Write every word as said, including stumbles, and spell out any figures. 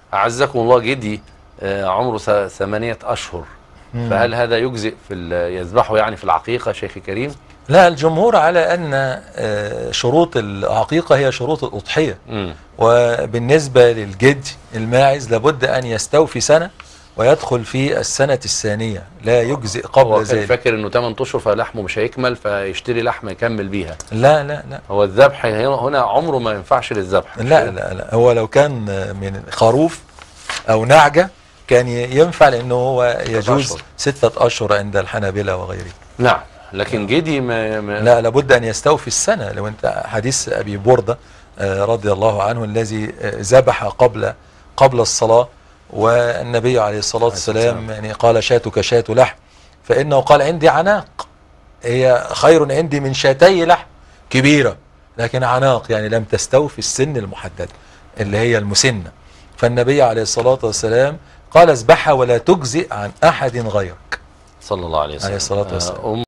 أعزكم الله جدي عمره ثمانية أشهر، مم. فهل هذا يجزئ في يذبحه يعني في العقيقة شيخي كريم؟ لا، الجمهور على أن شروط العقيقة هي شروط الأضحية. مم. وبالنسبة للجدي الماعز لابد أن يستوفي سنة ويدخل في السنة الثانية، لا يجزئ قبل ذلك. هو فاكر انه ثمانية اشهر فلحمه مش هيكمل فيشتري لحمه يكمل بيها. لا لا لا، هو الذبح هنا عمره ما ينفعش للذبح. لا لا لا، هو لو كان من خروف او نعجة كان ينفع، لانه هو يجوز أشهر. ستة اشهر عند الحنابلة وغيره. نعم، لكن جدي ما, ما لا، لابد ان يستوفي السنة. لو انت حديث ابي بردة رضي الله عنه الذي ذبح قبل قبل الصلاة، والنبي عليه الصلاة والسلام يعني قال شاتك شات لحم، فإنه قال عندي عناق هي خير عندي من شاتي لحم كبيرة، لكن عناق يعني لم تستوفي السن المحدد اللي هي المسنة. فالنبي عليه الصلاة والسلام قال اذبحها ولا تجزئ عن أحد غيرك صلى الله عليه وسلم عليه الصلاة والسلام.